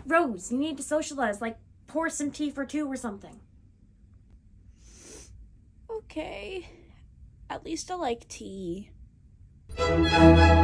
Rose, you need to socialize, like pour some tea for two or something. Okay. At least I like tea.